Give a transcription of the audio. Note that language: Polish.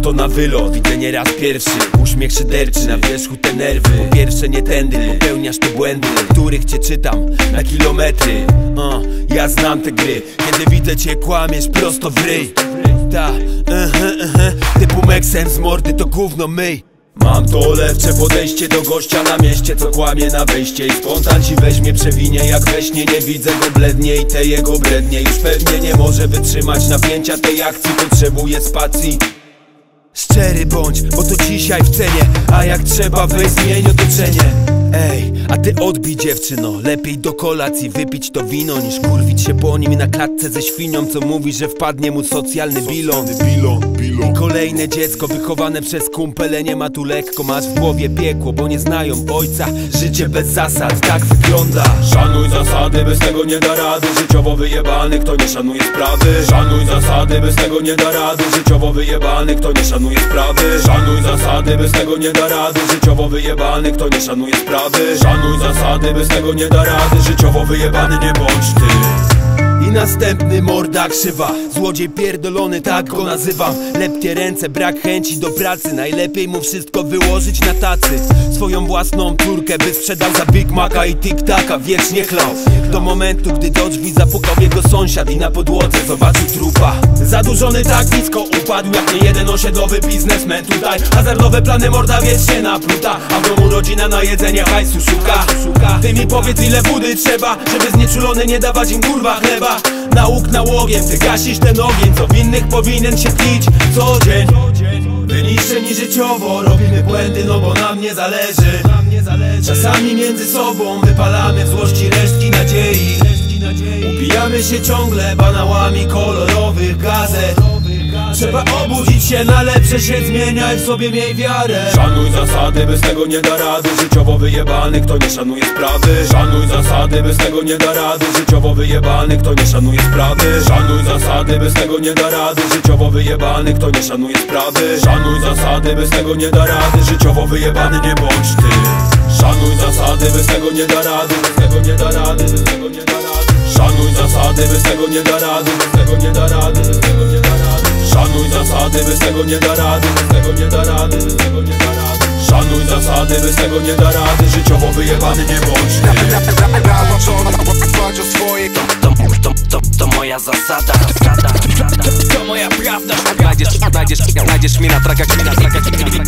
to na wylot, widzę nieraz pierwszy. Uśmiech szyderczy, na wierzchu te nerwy. Po pierwsze nie tędy, popełniasz te błędy, których cię czytam na kilometry. Ja znam te gry, kiedy widzę cię kłamiesz prosto w ryj. Ta, typu Meksem z mordy to gówno myj. Mam to olewcze podejście do gościa na mieście, co kłamie na wejście i spontan ci weźmie, przewinie jak we śnie. Nie widzę go blednie i te jego brednie już pewnie nie może wytrzymać napięcia tej akcji. Potrzebuje spacji. Szczery bądź, bo to dzisiaj w cenie, a jak trzeba weź zmień otoczenie. Ej, a ty odbij dziewczyno, lepiej do kolacji wypić to wino niż kurwić się po nim na klatce ze świnią, co mówi, że wpadnie mu socjalny bilon. I kolejne dziecko wychowane przez kumpele, nie ma tu lekko, masz w głowie piekło, bo nie znają ojca. Życie bez zasad, tak wygląda. Szanuj zasady, bez tego nie da rady. Życiowo wyjebany, kto nie szanuje sprawy. Szanuj zasady, bez tego nie da rady. Życiowo wyjebany, kto nie szanuje sprawy. Szanuj zasady, bez tego nie da rady. Życiowo wyjebany, kto nie szanuje sprawy. Szanuj zasady, bez tego nie da rady. Życiowo wyjebany nie bądź ty. I następny morda krzywa, złodziej pierdolony, tak go nazywam. Lepkie ręce, brak chęci do pracy, najlepiej mu wszystko wyłożyć na tacy. Swoją własną córkę by sprzedał za Big Maca i Tic-Taca, wiecznie chlał. Do momentu, gdy do drzwi zapukał jego sąsiad i na podłodze zobaczył trupa. Zadłużony tak nisko upadł jak nie jeden osiedlowy biznesmen tutaj. Hazardowe plany morda wiecznie napluta, a w domu rodzina na jedzenie hajsu szuka. Ty mi powiedz, ile wody trzeba, żeby znieczulony nie dawać im kurwa chleba. Nauk nałogiem, ty gasisz ten ogień, co w innych powinien się tlić co dzień. Wyniszczeni życiowo, robimy błędy, no bo nam nie zależy. Czasami między sobą wypalamy w złości resztki nadziei. Upijamy się ciągle banałami kolorowych gazet. Trzeba obudzić się na lepsze, się zmieniaj, w sobie miej wiarę. Szanuj zasady, bez tego nie da rady. Życiowo wyjebany, kto nie szanuje sprawy. Szanuj zasady, bez tego nie da rady. Życiowo wyjebany, kto nie szanuje sprawy. Szanuj zasady, bez tego nie da rady. Życiowo wyjebany, kto nie szanuje sprawy. Szanuj zasady, bez tego nie da rady. Życiowo wyjebany nie bądź ty. Szanuj zasady, bez tego nie da rady. Bez tego nie da rady, bez tego nie da rady. Szanuj zasady, bez tego nie da rady. Bez tego nie da rady, bez tego nie da rady. Szanuj zasady, bez tego nie da rady. Bez tego nie da rady, bez tego nie da rady. Szanuj zasady, bez tego nie da rady. Życiowo wyjebany nie bądź ty. To moja zasada. To moja prawda. Znajdziesz mnie na trakach.